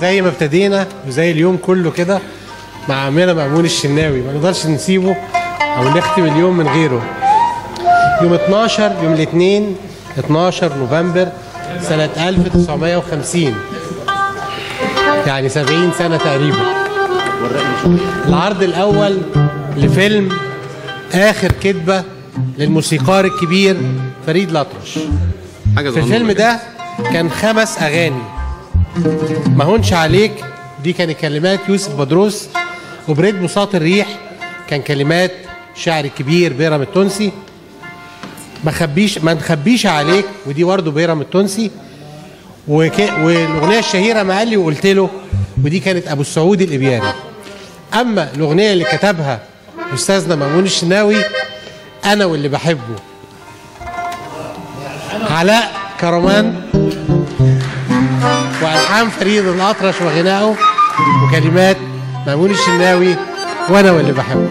زي ما ابتدينا وزي اليوم كله كده مع عمنا مأمون الشناوي، ما نقدرش نسيبه او نختم اليوم من غيره. يوم 12 يوم الاثنين 12 نوفمبر سنة 1950، يعني 70 سنة تقريبا، العرض الأول لفيلم آخر كدبة للموسيقار الكبير فريد الأطرش. في الفيلم ده كان 5 أغاني. ما هونش عليك دي كان كلمات يوسف بدروس، وبريد بساط الريح كان كلمات شاعر الكبير بيرام التونسي. ما نخبيش عليك ودي برضه بيرام التونسي. والاغنيه الشهيره ما قال لي وقلت له، ودي كانت ابو السعود الابياري. اما الاغنيه اللي كتبها استاذنا مأمون الشناوي انا واللي بحبه، علاء كرمان والحان فريد الأطرش وغنائه وكلمات مأمون الشناوي وانا واللي بحبه.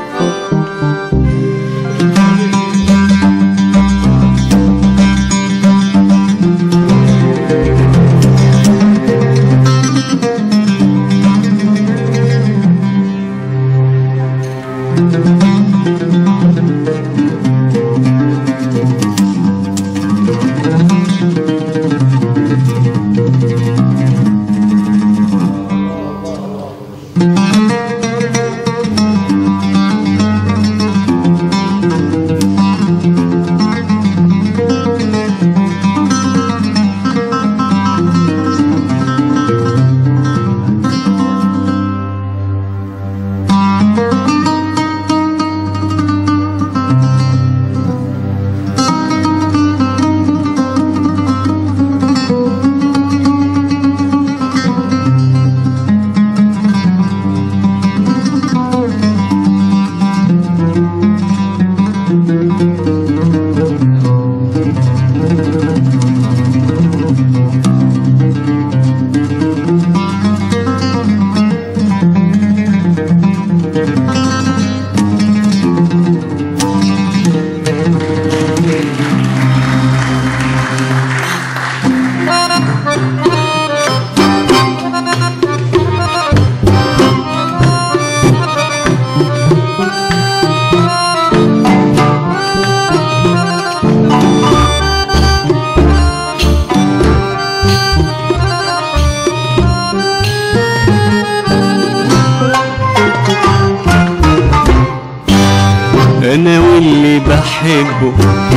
أنا واللي بحبه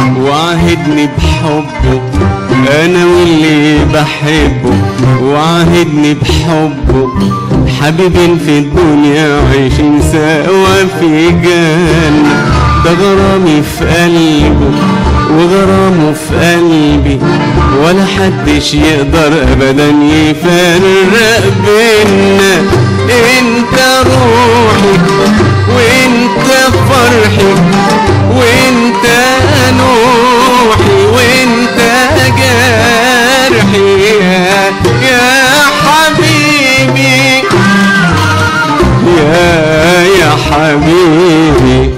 وعهدني بحبه، أنا واللي بحبه وعهدني بحبه، حبيبين في الدنيا عايشين سوا في جنة، ده غرامي في قلبه وغرامه في قلبي، ولا حدش يقدر أبدا يفرق بينا. انت روحي وانت فرحي وانت نوحي وانت جرحي يا حبيبي يا حبيبي.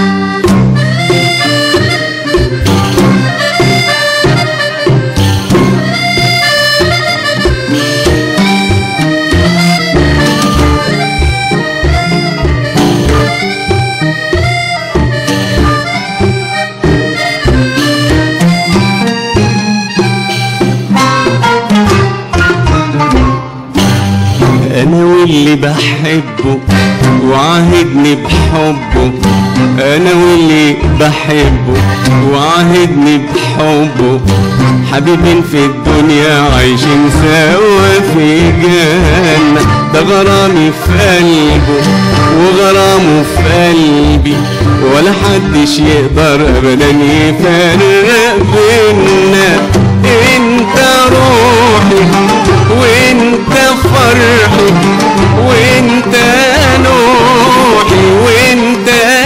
أنا واللي بحبه وعهدني بحبه، أنا واللي بحبه وعهدني بحبه، حبيبين في الدنيا عايشين سوا في جنة، ده غرامي في قلبه وغرامه في قلبي، ولا حدش يقدر أبدا يفرق بينا. انت روحي وانت فرحي وانت نوحي وانت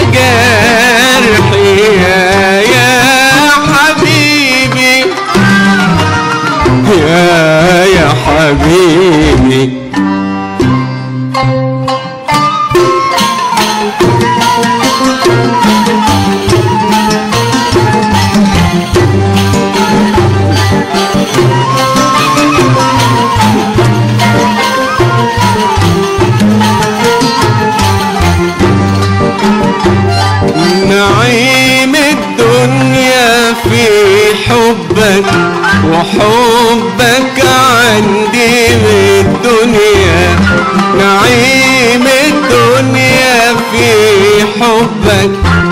جرحي يا حبيبي يا حبيبي. وحبك عندي بالدنيا، نعيم الدنيا في حبك،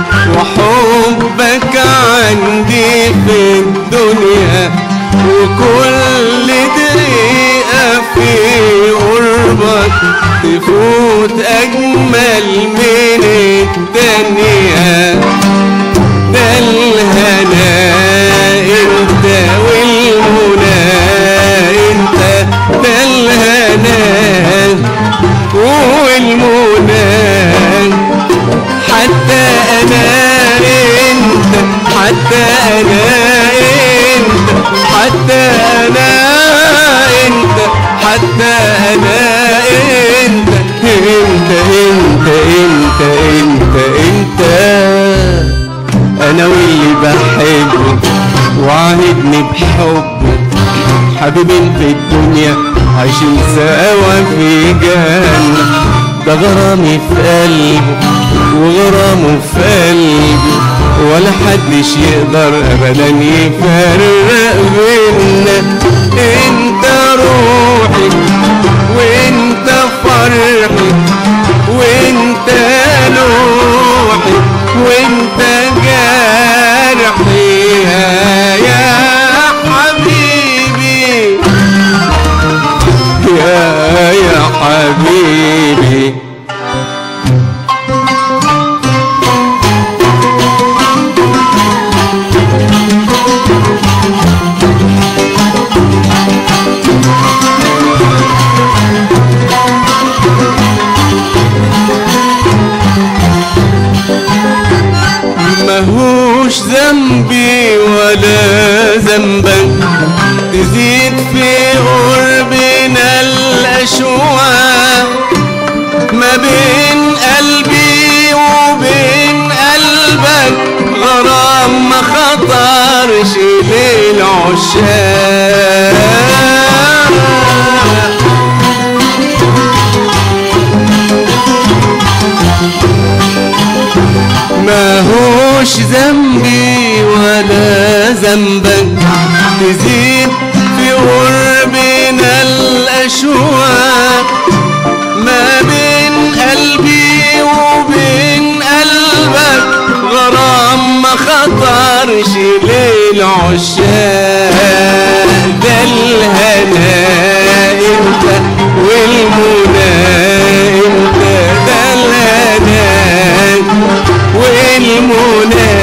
وحبك عندي في الدنيا، وكل دقيقة في قربك تفوت أجمل من الدنيا. ده الهنا انت والمنى انت، ده الهنا والمنى، حتى انا انت، حتى انا انت، حتى انا انت، حتى انا انت، انت انت انت انت انت انا واللي بحبه وعاهدني بحبه، حبيبين في الدنيا عايشين سوا في جنة. ده غرامي في قلبه وغرامه في قلبي، ولا حدش يقدر ابدا يفرق بينا. انت روحي وانت فرحي وانت نوحي وانت جرحي يا حبيبي، يا حبيبي. ماهوش ذنبي ولا ذنبك، تزيد في قربنا الأشواق، ما بين قلبي وبين قلبك غرام ما خطرش للعشاق. ماهوش ذنبي ولا ذنبك، تزيد في قربنا الأشواق، ما بين قلبي وبين قلبك غرام ما خطرش للعشاق. ده الهنا انت والمنى انت، ده الهنا والمنى،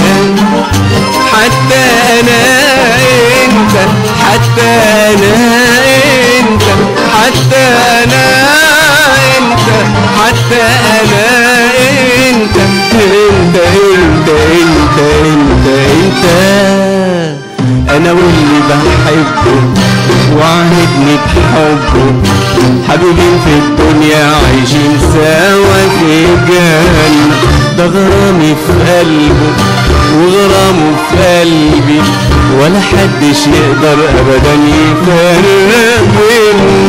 حتى انا انت، حتى انا انت، حتى انا انت، حتى انا انت، انت انت انت انت انت انا واللي بحبه وعهدني بحبه، حبيبين في الدنيا عايشين سوا في جنة. ده غرامي في قلبه وغرامه في قلبي، ولا حدش يقدر ابدا يفرق بينا.